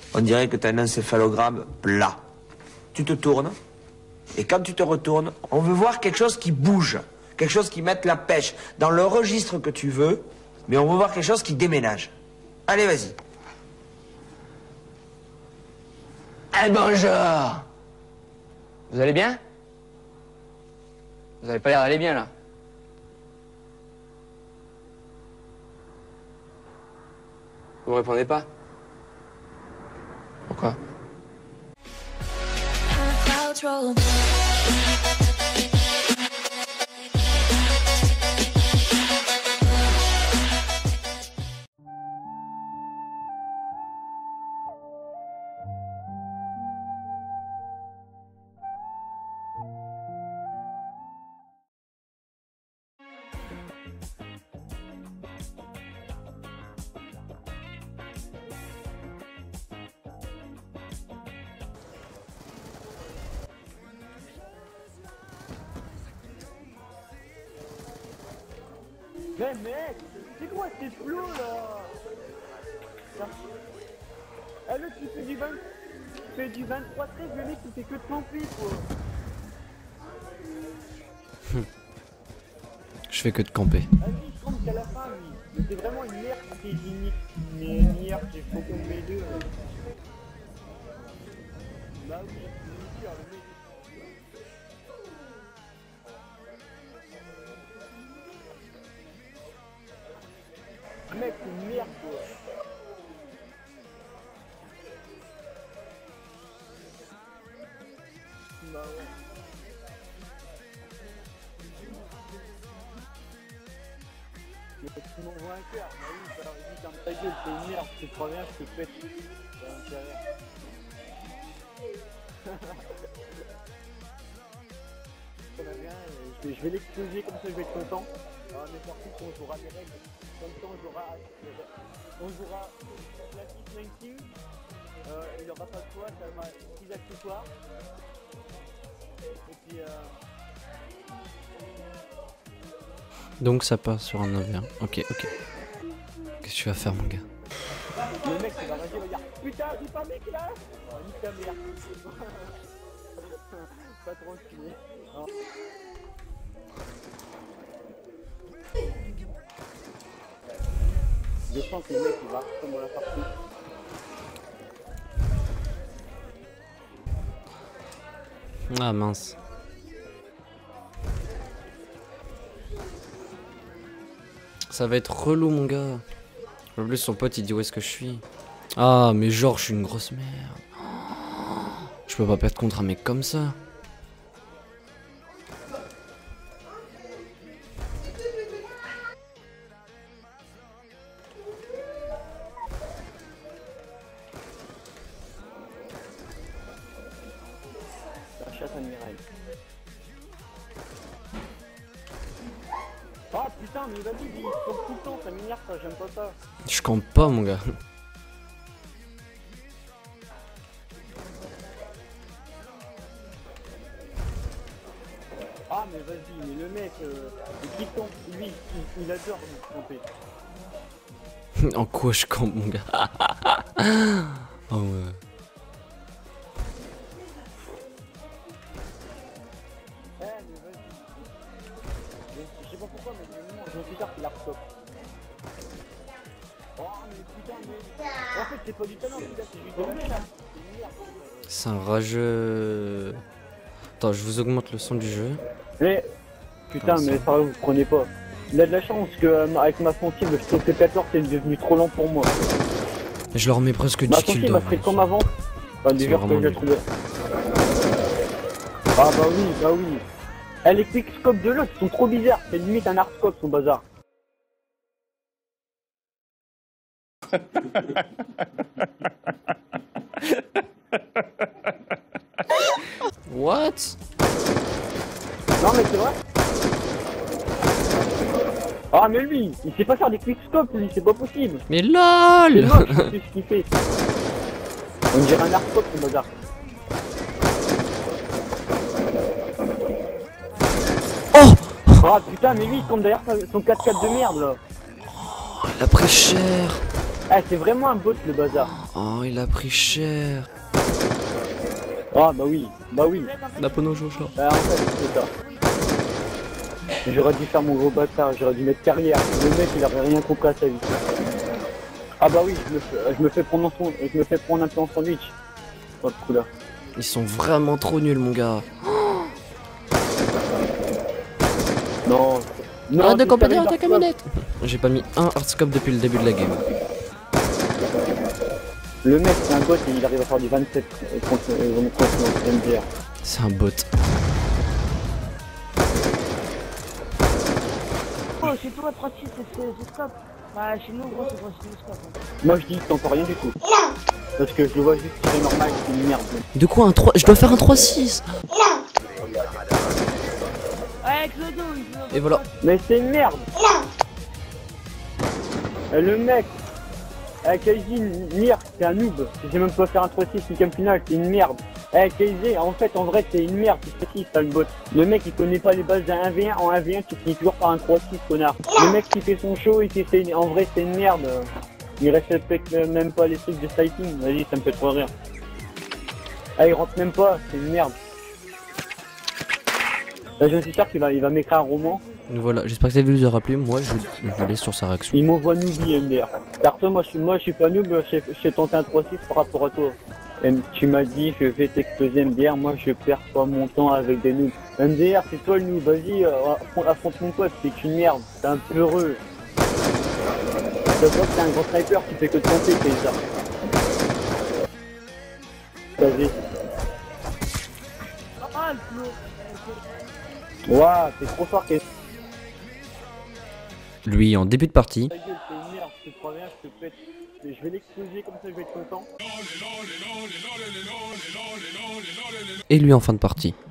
On dirait que tu as un encéphalogramme plat. Tu te tournes, et quand tu te retournes, on veut voir quelque chose qui bouge, quelque chose qui mette la pêche dans le registre que tu veux, mais on veut voir quelque chose qui déménage. Allez, vas-y. Eh bonjour. Vous allez bien? Vous avez pas l'air d'aller bien là. Vous répondez pas? Pourquoi? Mais mec, c'est quoi ces flots là? Ah l'autre il fait du 20... il fait du 23-13, le mec il fait que de camper quoi. Je fais que de camper. Vas-y, je campe qu'à la fin lui. Mais c'est vraiment une merde qui est unique. Mais une merde, il faut qu'on met deux. Bah oui, c'est sûr, le mec. Mec, c'est une merde quoi. Bah ouais. Mais tu m'envoies un cœur, bah oui, alors vas-y, ferme ta gueule, c'est une merde, tu te reviens, je te pète. Ça m'intéresse. Ça va bien, je vais l'exploser comme ça, je vais être content. Ah, mais surtout qu'on jouera des règles. Comme ça, on jouera Classic 19. Il n'y aura pas de choix, ça va être 6 accessoires. Et puis Donc ça passe sur un 9-1. Ok, ok. Qu'est-ce que tu vas faire, mon gars? le mec il va rager, il va dire putain, j'ai pas mec là. Oh, nique ta mère. Pas trop stylé. Hein. Je sens que le mec il va comme dans la partie. Ah mince. Ça va être relou, mon gars. En plus, son pote il dit où est-ce que je suis. Ah, mais genre, je suis une grosse merde. Je peux pas perdre contre un mec comme ça. La chasse à Mireille. Ah putain, mais vas-y, il faut tout le temps, ça m'énerve ça, j'aime pas ça. Je campe pas, mon gars. Ah mais vas-y, mais le mec, il campe, lui, il adore camper. En quoi je campe, mon gars? Oh ouais. Eh mais vas-y. Je sais pas pourquoi, mais je me suis sûr qu'il a restop. Oh mais putain, mais... En fait c'est pas du talent celui-là, c'est juste de la merde. C'est une merde. C'est un rageux. Attends, je vous augmente le son du jeu. Mais... Putain, mais ça vous prenez pas. Il a de la chance que avec ma sensible, je trouve que 14 c'est devenu trop lent pour moi. Je leur mets presque 10 Ma kills sensible m'a fait comme avant. Enfin, des verres que vraiment j'ai nul. trouvé. Ah bah oui, bah oui. Eh, les quickscopes de l'autre sont trop bizarres, c'est limite un hardscope son bazar. What? Non mais c'est vrai. Ah mais lui, il sait pas faire des quickscopes lui, c'est pas possible. Mais C'est LOL! moche, je sais ce qu'il fait. On dirait un hardscope son bazar. Oh! Ah putain mais lui il tombe derrière son 4x4 de merde là. Il a pris cher! Eh c'est vraiment un bot le bazar. Oh, il a pris cher. Ah bah oui. La pono Jojo. En fait, c'est ça. J'aurais dû faire mon gros bâtard, j'aurais dû mettre carrière. Le mec, il avait rien compris à sa vie. Ah bah oui, je me fais prendre un peu en sandwich. Oh, le coup là. Ils sont vraiment trop nuls, mon gars. Non. Arrête de tu comparer savais, ta Dark camionnette. J'ai pas mis un hardscope depuis le début de la game. Le mec, c'est un bot et il arrive à faire du 27 contre MDR. C'est un bot. Oh, chez toi, 36, c'est scope. Bah, chez nous, gros, c'est 36 scope. Moi, je dis que t'entends rien du tout. Parce que je le vois juste tirer normal, c'est une merde. De quoi un 3? Je dois faire un 3-6. Ouais, Clodo, il veut. Et voilà. Mais c'est une merde. Le mec, Kaiji, Mir, c'est un noob. Je sais même pas faire un 3-6 5ème finale, c'est une merde. Kaiji, en fait, en vrai, c'est une merde, c'est 3-6, t'as le bot. Le mec, il connaît pas les bases d'un 1v1, en 1v1, tu finis toujours par un 3-6, connard. Le mec qui fait son show, en vrai, c'est une merde. Il respecte même pas les trucs de sniping, vas-y, ça me fait trop rire. Ah, il rentre même pas, c'est une merde. Là, je suis sûr qu'il va m'écrire un roman. Voilà, j'espère que cette vidéo vous aura plu. Moi, je vous laisse sur sa réaction. Il m'envoie noobie MDR. Perso, moi je suis pas noob, j'ai tenté un 3-6 par rapport à toi. Tu m'as dit je vais t'exploser MDR, moi je perds pas mon temps avec des noobs. MDR, c'est toi le noob, vas-y, affronte mon pote, c'est une merde, t'es un peu heureux. Je vois que t'es un grand sniper, tu fais que de tenter, c'est ça. Vas-y. Ah, le Flo. Ouah, c'est trop fort, qu'est-ce que Lui, en début de partie. ta gueule, c'est une merde, je te préviens, je te pète. Je vais l'exploser comme ça, je vais être content. Et lui en fin de partie.